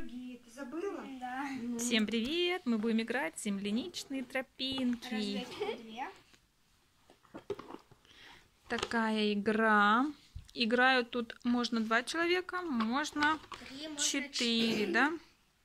другие. Ты забыла? Да. Всем привет! Мы будем играть в земляничные тропинки. Такая игра. Играют тут можно 2 человека, можно 4, да?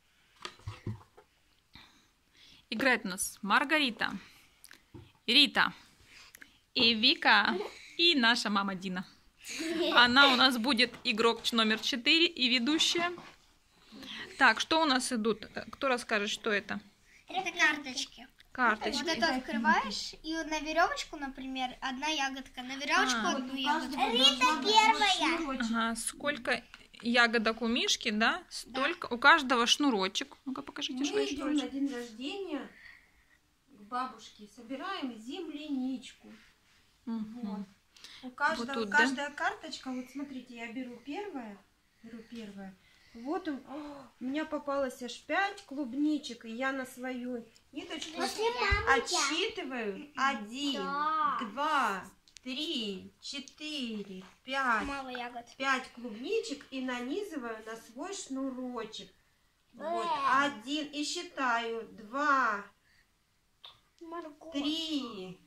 Играет у нас Маргарита, Рита и Вика, и наша мама Дина. Она у нас будет игрок номер 4 и ведущая. Так, что у нас идут? Кто расскажет, что это? Это карточки. Карточки. Вот это открываешь, и на веревочку, например, одна ягодка. На веревочку одну ягодку. Рита первая. Ага, сколько ягодок у Мишки, да? Столько. У каждого шнурочек. Ну-ка, покажите, что Мы есть идем на шнурочек. день рождения к бабушке, собираем земляничку. Вот. У каждого, Вот тут, да? каждая карточка, вот смотрите, я беру первая. Вот у меня попалось аж 5 клубничек, и я на свою ниточку отсчитываю 1, 2, 3, 4, 5. Мало ягод. 5 клубничек и нанизываю на свой шнурочек. Вот, 1 и считаю 2, 3,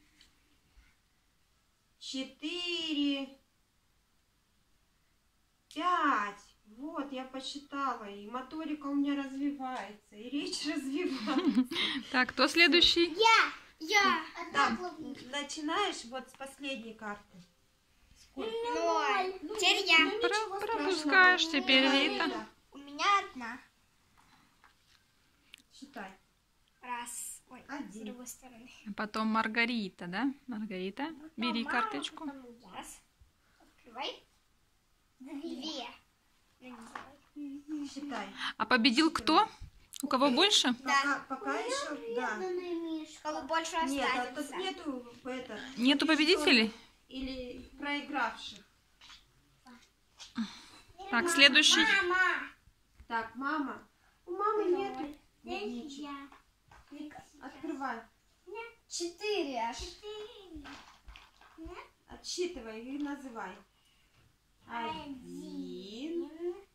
4, 5. Вот, я посчитала, и моторика у меня развивается, и речь развивается. Так, кто следующий? Я. Так, начинаешь вот с последней карты. Сколько? 0. Теперь я. Ну, ничего Пропускаешь, страшного. теперь Да, Рита. да. У меня одна. Считай. Раз. Ой, с 1. другой стороны. А потом Маргарита, да? Маргарита, бери карточку. Раз. Открывай. 2. Считай. А победил кто? У кого больше? Пока еще, да. Кого больше Нет, а тут останется. нету Нету победителей? или проигравших. Так, следующий. Так, мама. У мамы нету. Ничего. Открывай. 4. Отсчитывай и называй. 1.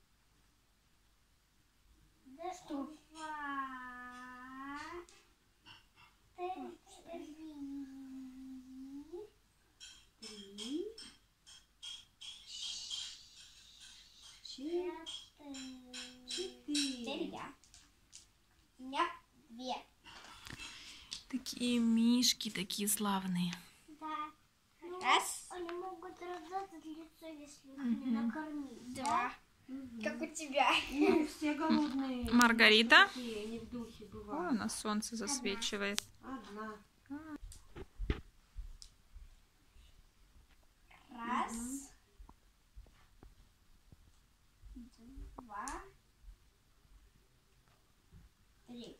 Что? 3. 4. Я. У меня 2. Такие мишки, такие славные. Да. Раз. Они могут раздаться лицо, если их не накормить. 2. Как у тебя. Ну, все голодные. Маргарита. Такие, они в духе О, бывают. на солнце засвечивает. 1. Раз. 2. 3.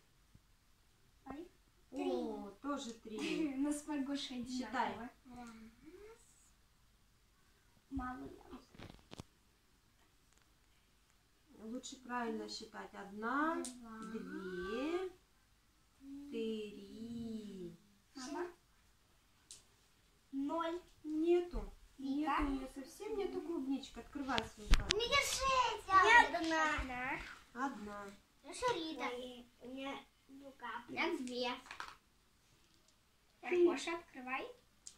О, тоже 3. У нас Маргоша Считай. одинаково. Мало. Лучше правильно считать. 1, 2, 3. Мама. 0. Нету. Вика? Нету, у меня совсем нету клубничек. Открывай свою карту. У меня 6. Одна. 1. Хорошо, Рита. У меня Ну-ка. 2. Маргоша, открывай.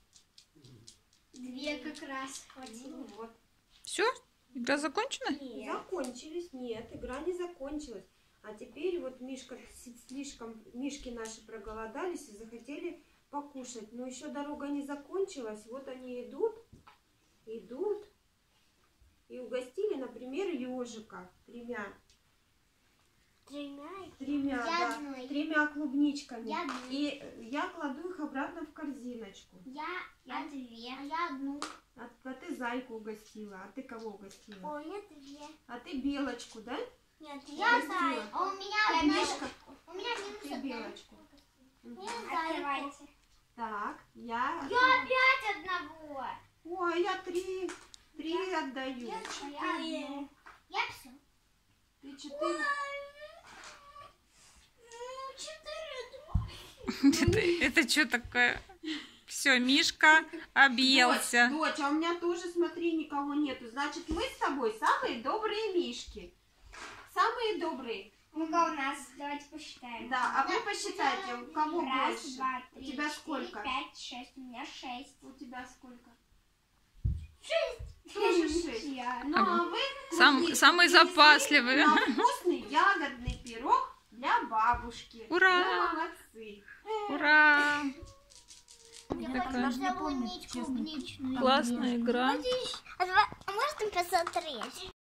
2 как раз хватило. Ну вот. Все? Игра закончена? Закончились. Нет, игра не закончилась. А теперь вот мишки наши проголодались и захотели покушать. Но еще дорога не закончилась. Вот они идут и угостили, например, ежика 3. 3, да, одной. 3 клубничками. Я одной. И я кладу их обратно в корзиночку. Я 2. Я 2. А я одну. А ты зайку угостила, а ты кого угостила? О, я 2. А ты белочку, да? Нет, я Угостила. знаю. А у меня одна. Мишка, У меня минус ты 1. белочку. Я знаю. Открывайте. Так, я... Я опять одного. Ой, я 3 отдаю. Я 4. Я все. Ты 4. Ну, 4. Это что такое? Все, Мишка объелся. Дочь, а у меня тоже, смотри, никого нету. Значит, мы с тобой самые добрые мишки. Самые добрые. Ну-ка у нас, давайте посчитаем. Да, а вы посчитайте, у кого Раз, больше. два, У три, тебя 4, сколько? 5, 6. У меня 6. У тебя сколько? 6. Тоже 6. Ну, а вы Самые запасливые. на вкусный ягодный пирог для бабушки. Ура! Вы молодцы. Ура! Можно клубничную. Классная игра. А можно посмотреть?